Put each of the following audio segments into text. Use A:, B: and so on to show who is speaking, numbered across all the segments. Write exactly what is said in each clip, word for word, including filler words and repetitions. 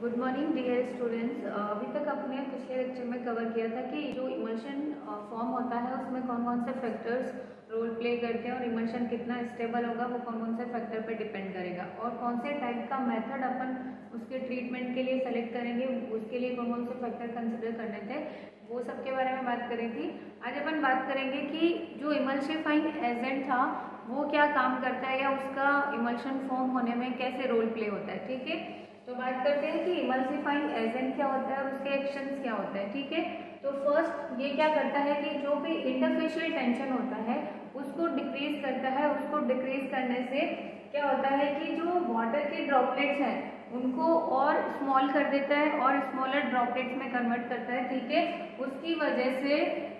A: Good morning dear students. अभी तक अपने पिछले लेक्चर में कवर किया था कि जो इमल्शन फॉर्म होता है उसमें कौन कौन से फैक्टर्स रोल प्ले करते हैं और इमल्शन कितना स्टेबल होगा वो कौन कौन से फैक्टर पर डिपेंड करेगा और कौन से टाइप का मेथड अपन उसके ट्रीटमेंट के लिए सेलेक्ट करेंगे, उसके लिए कौन कौन से फैक्टर कंसिडर करने थे, वो सब के बारे में बात करी थी। आज अपन बात करेंगे कि जो इमल्सिफाइंग एजेंट था वो क्या काम करता है या उसका इमल्शन फॉर्म होने में कैसे रोल प्ले होता है। ठीक है, तो बात करते हैं कि इमल्सिफाइंग एजेंट क्या होता है और उसके एक्शंस क्या होते हैं। ठीक है, तो फर्स्ट ये क्या करता है कि जो भी इंटरफेशियल टेंशन होता है उसको डिक्रीज करता है। उसको डिक्रीज करने से क्या होता है कि जो वाटर के ड्रॉपलेट्स हैं उनको और स्मॉल कर देता है और स्मॉलर ड्रॉपलेट्स में कन्वर्ट करता है। ठीक है, उसकी वजह से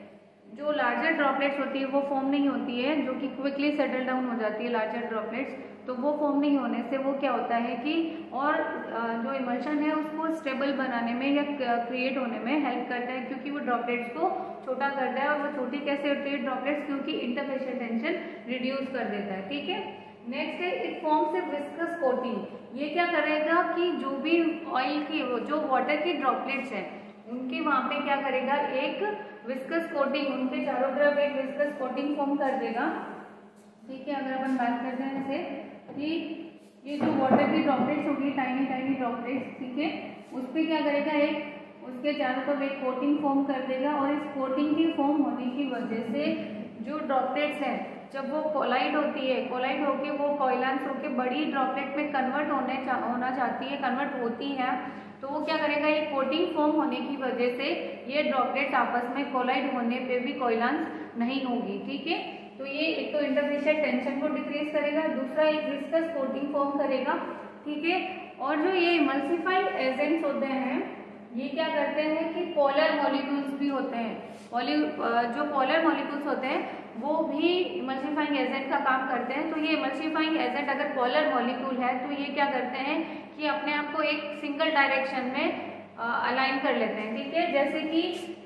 A: जो लार्जर ड्रॉपलेट्स होती है वो फॉर्म नहीं होती है, जो कि क्विकली सेटल डाउन हो जाती है लार्जर ड्रॉपलेट्स, तो वो फॉर्म नहीं होने से वो क्या होता है कि और जो इमल्शन है उसको स्टेबल बनाने में या क्रिएट होने में हेल्प करता है, क्योंकि वो ड्रॉपलेट्स को छोटा करता है। और वो छोटी कैसे होती है ड्रॉपलेट्स, क्योंकि इंटरफेशियल टेंशन रिड्यूस कर देता है। ठीक है, नेक्स्ट है it forms a viscous coating. ये क्या करेगा कि जो भी ऑयल की जो वाटर की ड्रॉपलेट्स हैं उनके वहां पे क्या करेगा, एक विस्कस कोटिंग, उनके चारों तरफ एक विस्कस कोटिंग फॉर्म कर देगा। ठीक है, अगर अपन बात करते हैं जैसे कि ये जो वाटर की ड्रॉपलेट्स होगी, टाइनी टाइनी ड्रॉपलेट्स, ठीक है, उस पर क्या करेगा, एक उसके चारों तरफ एक कोटिंग फॉर्म कर देगा। और इस कोटिंग की फॉर्म होने की वजह से जो ड्रॉपलेट्स हैं जब वो कोलाइड होती है, कोलाइड होके वो कोइलांस होके बड़ी ड्रॉपलेट में कन्वर्ट होने चा, होना चाहती है, कन्वर्ट होती है, तो वो क्या करेगा, ये कोटिंग फॉर्म होने की वजह से ये ड्रॉपलेट्स आपस में कोलाइड होने पे भी कोइलांस नहीं होगी। ठीक है, तो ये एक तो इंटरफेशियल टेंशन को डिक्रीज करेगा, दूसरा एक विस्कस कोटिंग फॉर्म करेगा। ठीक है, और जो ये इमल्सिफाइंग एजेंट्स होते हैं ये क्या करते हैं कि पोलर मॉलिक्यूल्स भी होते हैं, पॉली जो पोलर मॉलिक्यूल्स होते हैं वो भी इमल्सिफाइंग एजेंट का काम करते हैं। तो ये इमल्सिफाइंग एजेंट अगर पोलर मॉलिक्यूल है तो ये क्या करते हैं कि अपने आप को एक सिंगल डायरेक्शन में अलाइन कर लेते हैं। ठीक है, जैसे कि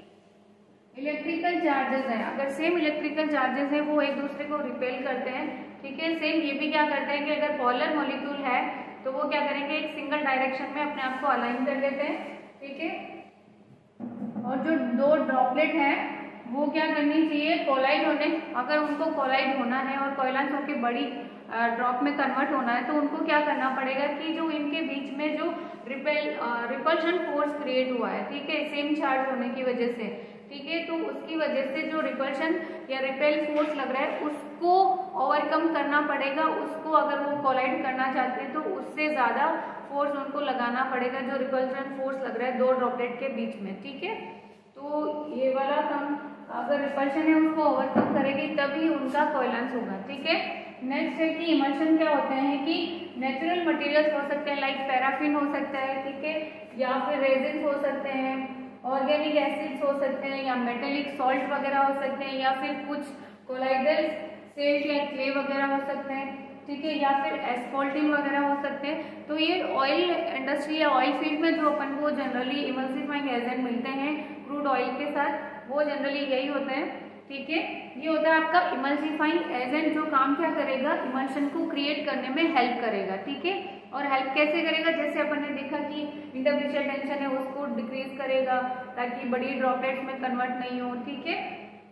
A: इलेक्ट्रिकल चार्जेस हैं, अगर सेम इलेक्ट्रिकल चार्जेस हैं वो एक दूसरे को रिपेल करते हैं। ठीक है, सेम ये भी क्या करते हैं कि अगर पोलर मॉलिक्यूल है तो वो क्या करेंगे, एक सिंगल डायरेक्शन में अपने आप को अलाइन कर लेते हैं। ठीक है, और जो दो ड्रॉपलेट हैं वो क्या करनी चाहिए, कोलाइड होने, अगर उनको कोलाइड होना है और कोइलांस होके बड़ी ड्रॉप में कन्वर्ट होना है तो उनको क्या करना पड़ेगा कि जो इनके बीच में जो रिपेल रिपल्शन फोर्स क्रिएट हुआ है, ठीक है, सेम चार्ज होने की वजह से, ठीक है, तो उसकी वजह से जो रिपल्शन या रिपेल फोर्स लग रहा है उसको ओवरकम करना पड़ेगा। उसको अगर वो कोलाइड करना चाहते हैं तो उससे ज्यादा फोर्स उनको लगाना पड़ेगा जो रिपल्शन फोर्स लग रहा है दो ड्रॉपलेट के बीच में। ठीक है, तो ये वाला काम अगर रिपल्शन है उसको ओवरकम करेगी तभी उनका कोइलांस होगा। ठीक है, नेक्स्ट है कि इमल्शन क्या होते हैं कि नेचुरल मटेरियल्स हो सकते हैं, लाइक पैराफिन हो सकता है, ठीक है, या फिर रेजिन हो सकते हैं, ऑर्गेनिक एसिड्स हो सकते हैं, या मेटेलिक सॉल्ट वगैरह हो सकते हैं, या फिर कुछ कोलाइडल सेट या क्ले वगैरह हो सकते हैं। ठीक है, या फिर एस्फॉल्टिंग वगैरह हो सकते हैं। तो ये ऑयल इंडस्ट्री या ऑयल फील्ड में जो अपन को जनरली इमल्सिफाइंग एजेंट मिलते हैं क्रूड ऑयल के साथ, वो जनरली यही होते हैं। ठीक है, ये होता है आपका इमल्सिफाइंग एजेंट जो काम क्या करेगा, इमल्शन को क्रिएट करने में हेल्प करेगा। ठीक है, और हेल्प कैसे करेगा, जैसे अपन ने देखा कि इंटरफेशियल टेंशन है उसको डिक्रीज करेगा ताकि बड़ी ड्रॉपलेट्स में कन्वर्ट नहीं हो। ठीक है,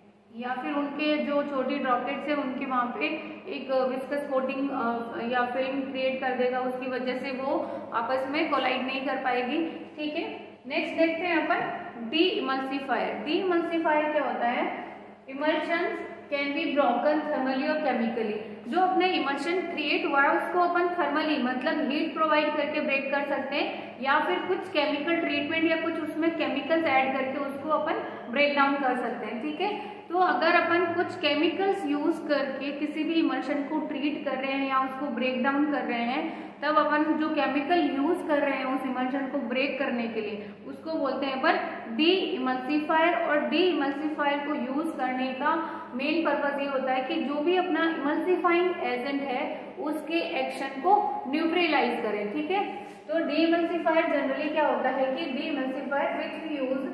A: या फिर उनके जो छोटी ड्रॉपलेट्स है उनके वहाँ पे एक विस्कस कोटिंग या फिल्म क्रिएट कर देगा, उसकी वजह से वो आपस में कोलाइड नहीं कर पाएगी। ठीक है, नेक्स्ट देखते हैं अपन डी इमल्सिफायर। डी इमल्सिफायर क्या होता है, emulsion can be broken thermally और केमिकली। जो अपने इमल्शन क्रिएट हुआ है उसको अपन थर्मली मतलब हीट प्रोवाइड करके ब्रेक कर सकते हैं, या फिर कुछ केमिकल ट्रीटमेंट या कुछ उसमें केमिकल्स ऐड करके उसको अपन ब्रेक डाउन कर सकते हैं। ठीक है, तो अगर अपन कुछ केमिकल्स यूज करके किसी भी इमल्शन को ट्रीट कर रहे हैं या उसको ब्रेक डाउन कर रहे हैं तब अपन जो केमिकल यूज कर रहे हैं उस इमल्शन को ब्रेक करने के लिए उसको बोलते हैं अपन डी इमल्सिफायर। और डी इमल्सिफायर को यूज करने का मेन पर्पज ये होता है कि जो भी अपना इमल्सिफाइंग एजेंट है उसके एक्शन को न्यूट्रलाइज करें। ठीक है, तो डी इमल्सिफायर जनरली क्या होता है कि demulsifier which we use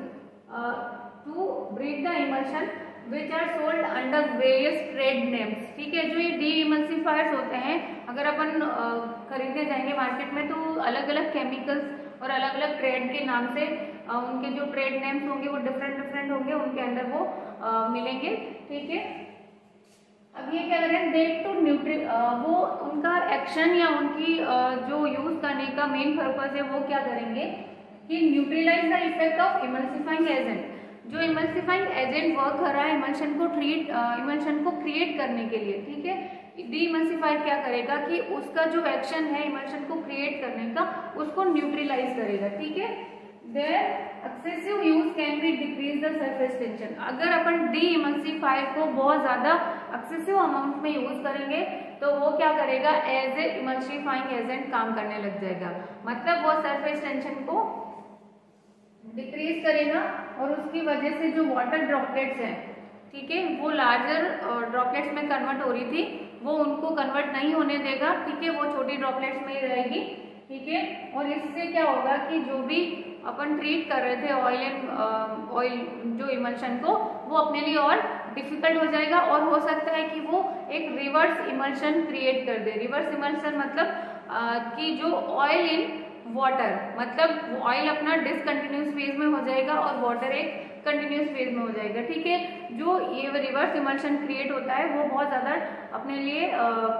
A: to break the emulsion which are sold under various trade names. ठीक है, जो ये डी इमल्सिफायर्स होते हैं अगर अपन खरीदने जाएंगे मार्केट में तो अलग अलग केमिकल्स और अलग अलग ट्रेड के नाम से आ, उनके जो ट्रेड नेम्स होंगे वो डिफरेंट डिफरेंट होंगे, उनके अंदर वो आ, मिलेंगे। ठीक है, अब ये क्या करें, दे टू न्यूट्री वो उनका एक्शन या उनकी uh, जो यूज करने का मेन पर्पज है वो क्या करेंगे कि neutralise the effect of emulsifying agent. जो इमल्सिफाइंग एजेंट वर्क कर रहा है इमल्शन को ट्रीट इमल्शन को क्रिएट करने के लिए। ठीक है, डी इमल्सिफायर क्या करेगा कि उसका जो एक्शन है इमल्शन को क्रिएट करने का उसको न्यूट्रलाइज करेगा। ठीक है, their excessive use can be decrease the surface tension. अगर अपन डी इमल्सिफायर को बहुत ज्यादा एक्सेसिव अमाउंट में यूज करेंगे तो वो क्या करेगा, एज ए इमल्सिफाइंग एजेंट काम करने लग जाएगा, मतलब वो सरफेस टेंशन को डिक्रीज करेगा और उसकी वजह से जो वाटर ड्रॉपलेट्स हैं, ठीक है, वो लार्जर ड्रॉपलेट्स में कन्वर्ट हो रही थी, वो उनको कन्वर्ट नहीं होने देगा। ठीक है, वो छोटी ड्रॉपलेट्स में ही रहेगी। ठीक है, और इससे क्या होगा कि जो भी अपन ट्रीट कर रहे थे ऑयल एंड ऑयल जो इमल्शन को, वो अपने लिए और डिफिकल्ट हो जाएगा और हो सकता है कि वो एक रिवर्स इमल्शन क्रिएट कर दे। रिवर्स इमल्शन मतलब आ, कि जो ऑयल इन वाटर, मतलब ऑयल अपना डिसकंटिन्यूस फेज में हो जाएगा और वाटर एक कंटिन्यूस फेज में हो जाएगा। ठीक है, जो ये रिवर्स इमल्शन क्रिएट होता है वो बहुत ज्यादा अपने लिए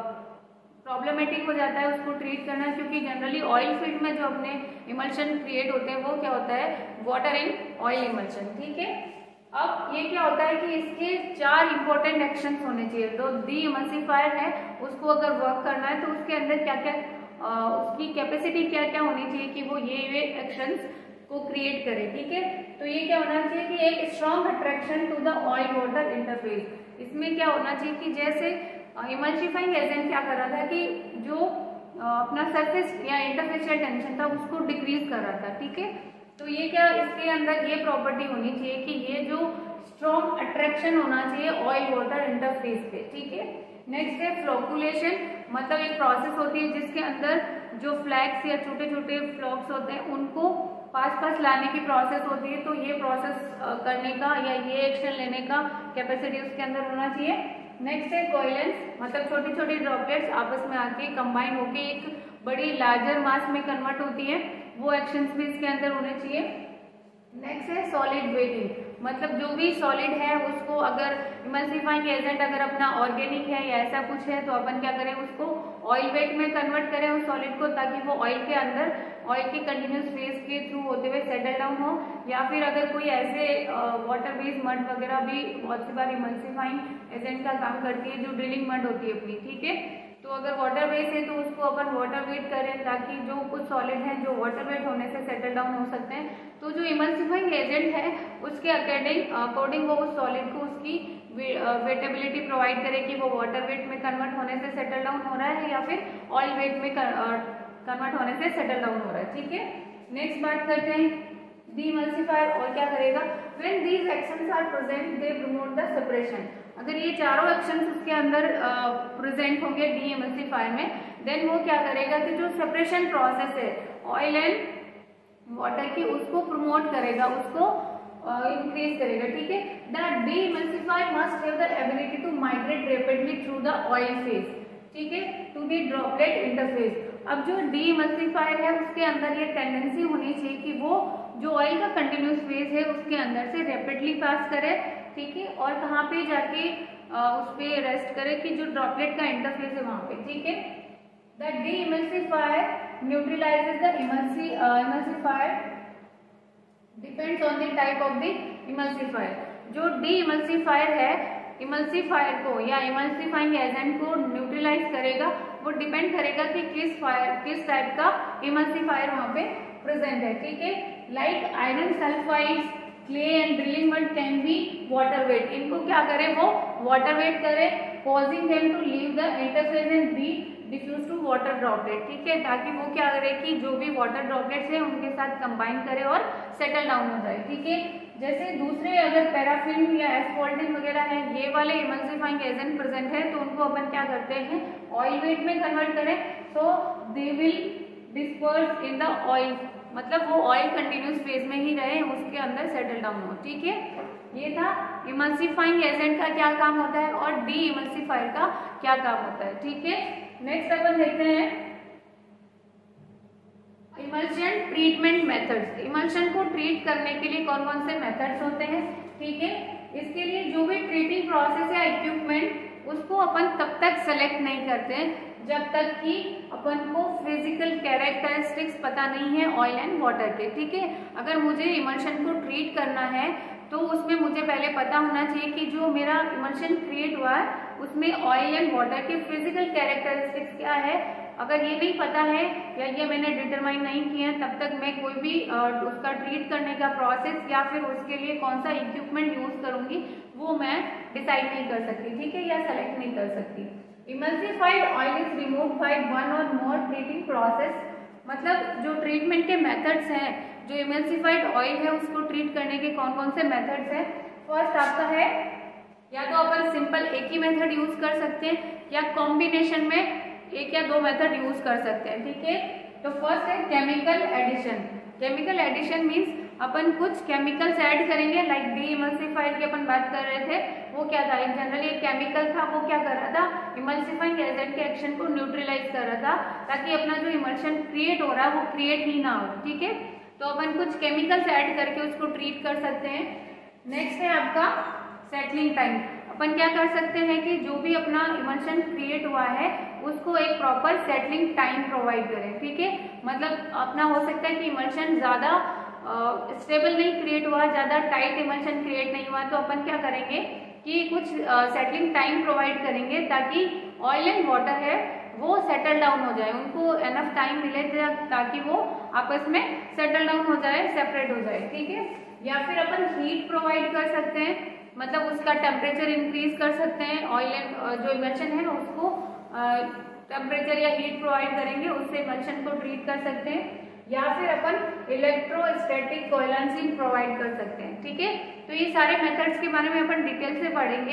A: प्रॉब्लमेटिक हो जाता है उसको ट्रीट करना, क्योंकि जनरली ऑयल फील्ड में जो अपने इमल्शन क्रिएट होते हैं वो क्या होता है, वाटर इन ऑयल इमल्शन। ठीक है, अब ये क्या होता है कि इसके चार इंपॉर्टेंट एक्शंस होने चाहिए। तो डी इमल्सिफायर है, उसको अगर वर्क करना है तो उसके अंदर क्या क्या आ, उसकी कैपेसिटी क्या क्या होनी चाहिए कि वो ये ये एक्शंस को क्रिएट करे। ठीक है, तो ये क्या होना चाहिए कि एक strong attraction to the oil water interface. इसमें क्या होना चाहिए कि जैसे इमल्सिफाइंग एजेंट क्या कर रहा था कि जो अपना सरफेस या इंटरफेशियल टेंशन था उसको डिक्रीज कर रहा था। ठीक है, तो ये क्या, इसके अंदर ये प्रॉपर्टी होनी चाहिए कि ये जो स्ट्रॉन्ग अट्रैक्शन होना चाहिए ऑयल वाटर इंटरफेस पे। ठीक है, नेक्स्ट है फ्लोकुलेशन, मतलब एक प्रोसेस होती है जिसके अंदर जो फ्लैग्स या छोटे छोटे फ्लॉक्स होते हैं उनको पास पास लाने की प्रोसेस होती है। तो ये प्रोसेस करने का या ये एक्शन लेने का कैपेसिटी उसके अंदर होना चाहिए। नेक्स्ट है कोइलेंस, मतलब छोटी छोटी ड्रॉपलेट्स आपस में आके कंबाइन होके एक बड़ी लार्जर मास में कन्वर्ट होती है, वो एक्शंस भी इसके अंदर होने चाहिए। नेक्स्ट है सॉलिड वेटिंग, मतलब जो भी सॉलिड है उसको अगर इमल्सिफाइंग एजेंट अगर अपना ऑर्गेनिक है या ऐसा कुछ है तो अपन क्या करें, उसको ऑयल वेट में कन्वर्ट करें उस सॉलिड को, ताकि वो ऑयल के अंदर ऑयल के कंटिन्यूस फेज के थ्रू होते हुए सेटल डाउन हो। या फिर अगर कोई ऐसे वाटर बेस्ड मड वगैरह भी बहुत सी बार इमल्सिफाइंग एजेंट का काम करती है, जो ड्रिलिंग मड होती है अपनी। ठीक है, तो अगर वाटर बेस है तो उसको अपन वाटर वेट करें ताकि जो कुछ सॉलिड है जो वाटर वेट होने से सेटल डाउन हो सकते हैं। तो जो इमल्सिफाइंग एजेंट है उसके अकॉर्डिंग अकॉर्डिंग वो उस सॉलिड को उसकी वेटेबिलिटी प्रोवाइड करे कि वो वाटर वेट में कन्वर्ट होने से सेटल डाउन हो रहा है या फिर ऑयल वेट में कन्वर्ट होने से सेटल डाउन हो रहा है। ठीक है, नेक्स्ट बात करते हैं डीइमल्सिफायर और क्या करेगा, when these actions are present they promote the separation. अगर ये चारों एक्शंस उसके अंदर प्रेजेंट uh, होंगे डीइमल्सिफायर में, देन वो क्या करेगा कि जो सेपरेशन प्रोसेस है ऑयल एंड वाटर की उसको प्रमोट करेगा, उसको इंक्रीज uh, करेगा। ठीक है, the demulsifier must have the ability to migrate rapidly through the oil phase, ठीक है, टू द ड्रॉपलेट इंटरफेस। अब जो डीइमल्सिफायर है उसके अंदर ये टेंडेंसी होनी चाहिए कि वो जो ऑयल का कंटिन्यूस फेज है उसके अंदर से रैपिडली पास करे। ठीक है, और कहाँ पे जाके आ, उस पे रेस्ट करे कि जो ड्रॉपलेट का इंटरफेस है वहां पे। ठीक है, द डीइमल्सिफायर न्यूट्रलाइजेस द इमल्सी emulsifier depends on the type of the emulsifier. जो डीइमल्सिफायर है इमल्सिफायर को या इमल्सिफाइंग एजेंट को न्यूट्रलाइज करेगा, वो डिपेंड करेगा कि किस फायर किस टाइप का इमल्सिफायर वहां पे प्रेजेंट है। ठीक है, like iron sulphides, clay and drilling mud can be water wet. इनको क्या करे, वो वाटर वेट करे, causing them to leave the interface and be diffuse to water droplet. ठीक है, ताकि वो क्या करे कि जो भी वाटर ड्रॉपलेट्स है उनके साथ कंबाइन करे और सेटल डाउन हो जाए। ठीक है, जैसे दूसरे अगर पैराफिल्म या एस्फॉल्टिन वगैरह है, ये वाले इमल्सिफाइंग एजेंट प्रेजेंट है, तो उनको अपन क्या करते हैं ऑयल वेट में कन्वर्ट करें, so they will disperse in the oil, मतलब वो ऑयल कंटिन्यूस फेज में ही रहे, उसके अंदर सेटल डाउन हो। ठीक है, ये था इमल्सिफाइंग एजेंट का क्या काम होता है और डी इमल्सिफायर का क्या काम होता है। ठीक है, नेक्स्ट अपन देखते हैं इमल्शन ट्रीटमेंट मेथड्स, इमल्शन को ट्रीट करने के लिए कौन कौन से मेथड्स होते हैं, ठीक है। इसके लिए जो भी ट्रीटिंग प्रोसेस या इक्विपमेंट उसको अपन तब तक सेलेक्ट नहीं करते हैं जब तक कि अपन को फिजिकल कैरेक्टरिस्टिक्स पता नहीं है ऑयल एंड वाटर के, ठीक है। अगर मुझे इमल्शन को ट्रीट करना है तो उसमें मुझे पहले पता होना चाहिए कि जो मेरा इमल्शन क्रिएट हुआ है उसमें ऑयल एंड वाटर के फिजिकल कैरेक्टरिस्टिक्स क्या है। अगर ये नहीं पता है या ये मैंने डिटरमाइन नहीं किया तब तक मैं कोई भी आ, उसका ट्रीट करने का प्रोसेस या फिर उसके लिए कौन सा इक्विपमेंट यूज करूंगी वो मैं डिसाइड नहीं कर सकती, ठीक है, या सेलेक्ट नहीं कर सकती। Emulsified oil is removed by one or more treating process, मतलब जो ट्रीटमेंट के मेथड्स हैं, जो इमल्सिफाइड ऑयल है उसको ट्रीट करने के कौन कौन से मेथड्स हैं। फर्स्ट आपका है या तो अपन सिंपल एक ही मेथड यूज कर सकते हैं या कॉम्बिनेशन में एक या दो मेथड यूज कर सकते हैं, ठीक है। तो फर्स्ट है chemical addition. Chemical addition means अपन कुछ केमिकल्स ऐड करेंगे, लाइक डी इमल्सिफाइड की अपन बात कर रहे थे, वो क्या था, एक जनरली एक केमिकल था, वो क्या कर रहा था, इमल्सिफाइंग एजेंट के एक्शन को न्यूट्रलाइज कर रहा था ताकि अपना जो इमल्शन क्रिएट हो रहा है वो क्रिएट ही ना हो, ठीक है। तो अपन कुछ केमिकल्स ऐड करके उसको ट्रीट कर सकते हैं। नेक्स्ट है आपका सेटलिंग टाइम। अपन क्या कर सकते हैं कि जो भी अपना इमल्शन क्रिएट हुआ है उसको एक प्रॉपर सेटलिंग टाइम प्रोवाइड करें, ठीक है। मतलब अपना हो सकता है कि इमल्शन ज्यादा स्टेबल नहीं क्रिएट हुआ, ज्यादा टाइट इमल्शन क्रिएट नहीं हुआ, तो अपन क्या करेंगे कि कुछ सेटलिंग टाइम प्रोवाइड करेंगे ताकि ऑयल एंड वाटर है वो सेटल डाउन हो जाए, उनको एनफ टाइम मिले ताकि वो आपस में सेटल डाउन हो जाए, सेपरेट हो जाए, ठीक है। या फिर अपन हीट प्रोवाइड कर सकते हैं, मतलब उसका टेम्परेचर इंक्रीज कर सकते हैं, ऑयल एंड जो इमल्शन है उसको टेम्परेचर या हीट प्रोवाइड करेंगे, उससे इमल्शन को ट्रीट कर सकते हैं। या फिर अपन इलेक्ट्रोस्टैटिक कोएलेंसिंग प्रोवाइड कर सकते हैं, ठीक है। तो ये सारे मेथड्स के बारे में अपन डिटेल से पढ़ेंगे।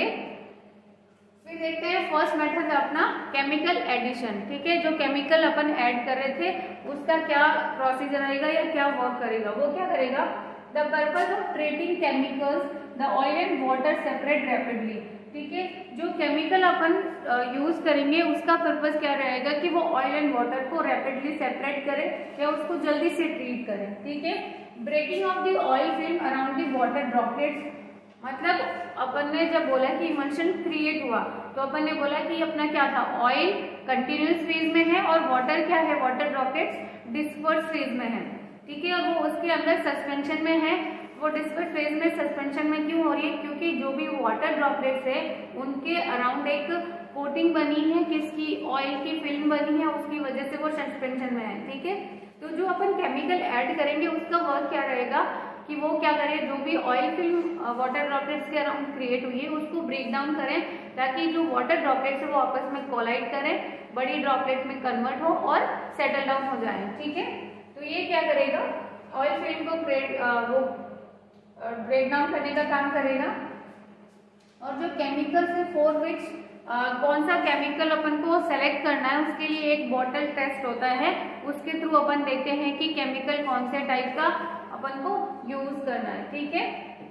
A: फिर देखते हैं फर्स्ट मेथड अपना केमिकल एडिशन, ठीक है। जो केमिकल अपन ऐड कर रहे थे उसका क्या प्रोसीजर रहेगा या क्या वर्क करेगा, वो क्या करेगा, the purpose of treating chemicals the oil and water separate rapidly, ठीक है। जो केमिकल अपन यूज करेंगे उसका पर्पज क्या रहेगा कि वो ऑयल एंड वाटर को रैपिडली सेपरेट करे या उसको जल्दी से ट्रीट करे, ठीक है। Breaking of the oil film around the water droplets, मतलब अपन ने जब बोला कि इमल्शन क्रिएट हुआ तो अपन ने बोला कि अपना क्या था, ऑयल कंटिन्यूस फेज में है और वाटर क्या है, वाटर ड्रॉपलेट्स डिस्पर्स फेज में है, ठीक है। और वो उसके अंदर सस्पेंशन में है। वो डिस्पर्स फेज में सस्पेंशन में क्यों हो रही है, क्योंकि जो भी वाटर ड्रॉपलेट्स है उनके अराउंड एक कोटिंग बनी है, किसकी, ऑयल की फिल्म बनी है, उसकी वजह से वो सस्पेंशन में है, ठीक है। तो जो अपन केमिकल ऐड करेंगे उसका वर्क क्या रहेगा कि वो क्या करे, जो भी ऑयल फिल्म वाटर ड्रॉपलेट्स के अराउंड क्रिएट हुई है उसको ब्रेक डाउन करें ताकि जो वाटर ड्रॉपलेट्स है वो आपस में कोलाइड करें, बड़ी ड्रॉपलेट में कन्वर्ट हो और सेटल डाउन हो जाए, ठीक है। तो ये क्या करेगा, ऑयल फिल्म को ब्रेक वो ब्रेक डाउन करने का काम करेगा। और जो केमिकल्स है फॉर विच कौन सा केमिकल अपन को सेलेक्ट करना है उसके लिए एक बॉटल टेस्ट होता है, उसके थ्रू अपन देखते हैं कि केमिकल कौन से टाइप का अपन को यूज करना है, ठीक है।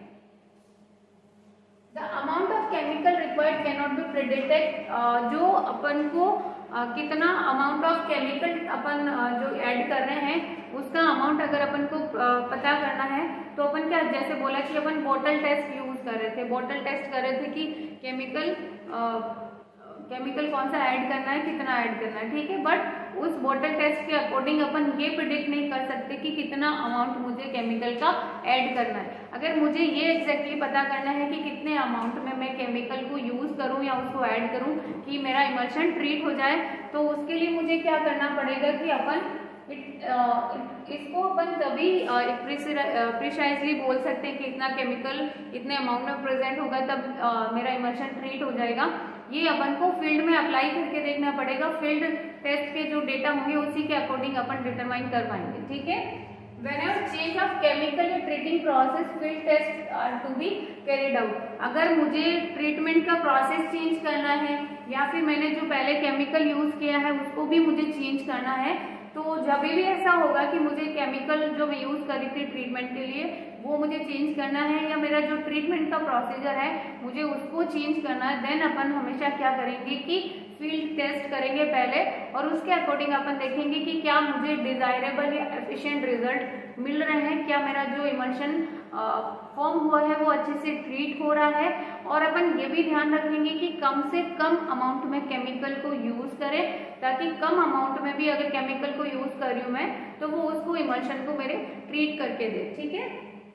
A: The amount of chemical required can not be predicted, जो अपन को uh, कितना अमाउंट ऑफ केमिकल अपन uh, जो ऐड कर रहे हैं उसका अमाउंट अगर अपन को uh, पता करना है तो अपन क्या, जैसे बोला कि अपन बॉटल टेस्ट यूज कर रहे थे, बॉटल टेस्ट कर रहे थे कि केमिकल केमिकल कौन सा ऐड करना है, कितना ऐड करना है, ठीक है। बट उस बॉटल टेस्ट के अकॉर्डिंग अपन ये प्रिडिक्ट नहीं कर सकते कि कितना अमाउंट मुझे केमिकल का ऐड करना है। अगर मुझे ये एग्जैक्टली पता करना है कि कितने अमाउंट में मैं केमिकल को यूज करूं या उसको ऐड करूं कि मेरा इमल्शन ट्रीट हो जाए, तो उसके लिए मुझे क्या करना पड़ेगा कि अपन इट, आ, इसको अपन तभी प्रिसाइजली बोल सकते हैं कि इतना केमिकल इतने अमाउंट में प्रेजेंट होगा तब आ, मेरा इमल्शन ट्रीट हो जाएगा। ये अपन को फील्ड में अप्लाई करके देखना पड़ेगा, फील्ड टेस्ट के जो डेटा होंगे उसी के अकॉर्डिंग अपन डिटरमाइन कर पाएंगे, ठीक है। Whenever change of chemical या treating process, field tests are to be carried out. अगर मुझे ट्रीटमेंट का प्रोसेस चेंज करना है या फिर मैंने जो पहले केमिकल यूज किया है उसको भी मुझे चेंज करना है, तो जब भी ऐसा होगा कि मुझे केमिकल जो मैं यूज करी थी ट्रीटमेंट के लिए वो मुझे चेंज करना है या मेरा जो ट्रीटमेंट का प्रोसीजर है मुझे उसको चेंज करना है, देन अपन हमेशा क्या करेंगे कि फील्ड टेस्ट करेंगे पहले, और उसके अकॉर्डिंग अपन देखेंगे कि क्या मुझे डिजायरेबल या एफिशिएंट रिजल्ट मिल रहे हैं, क्या मेरा जो इमल्शन फॉर्म हुआ है वो अच्छे से ट्रीट हो रहा है। और अपन ये भी ध्यान रखेंगे कि कम से कम अमाउंट में केमिकल को यूज करें, ताकि कम अमाउंट में भी अगर केमिकल को यूज कर रही हूँ मैं तो वो उसको इमल्शन को मेरे ट्रीट करके दे। ठीक है,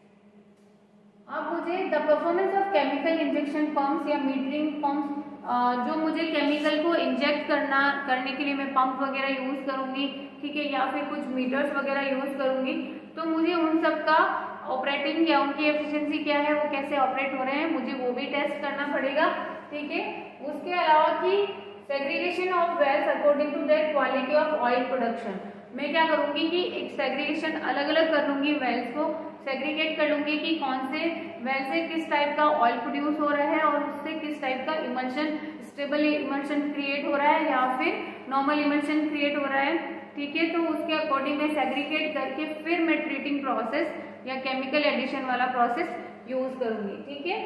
A: अब मुझे the performance of chemical injection pumps या मीटरिंग पंप्स, जो मुझे केमिकल को इंजेक्ट करना करने के लिए मैं पंप वगैरह यूज करूंगी, ठीक है, या फिर कुछ मीटर्स वगैरह यूज करूंगी, तो मुझे उन सब का ऑपरेटिंग या उनकी एफिशिएंसी क्या है, वो कैसे ऑपरेट हो रहे हैं, मुझे वो भी टेस्ट करना पड़ेगा। ठीक है, उसके अलावा कि segregation of wells according to the quality of oil production, मैं क्या करूंगी कि एक सेग्रीगेशन अलग अलग कर लूंगी, वेल्स को सेग्रीगेट कर लूंगी कि कौन से वेल से किस टाइप का ऑयल प्रोड्यूस हो रहा है और उससे किस टाइप का इमल्शन, स्टेबल इमल्शन क्रिएट हो रहा है या फिर नॉर्मल इमल्शन क्रिएट हो रहा है। ठीक है, तो उसके अकॉर्डिंग मैं सेग्रीगेट करके फिर मैं ट्रीटिंग प्रोसेस या केमिकल एडिशन वाला प्रोसेस यूज करूंगी। ठीक है,